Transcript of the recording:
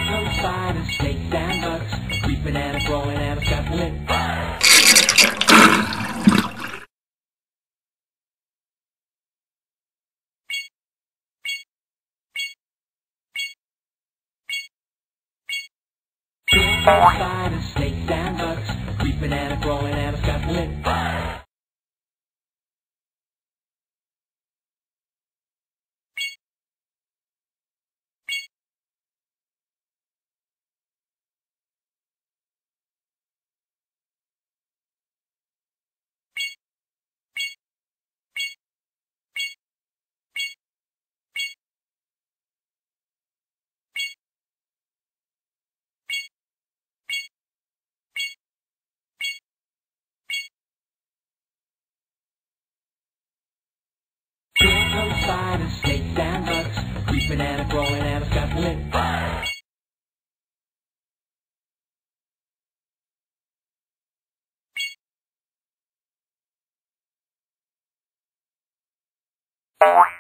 on spiders, snakes and bugs, creeping and a crawling and a scuttling. Spiders, snakes and bugs, creeping and a crawling and a scuttling. Spiders, snakes and bugs, creeping and a crawling and a scuttling. Bye.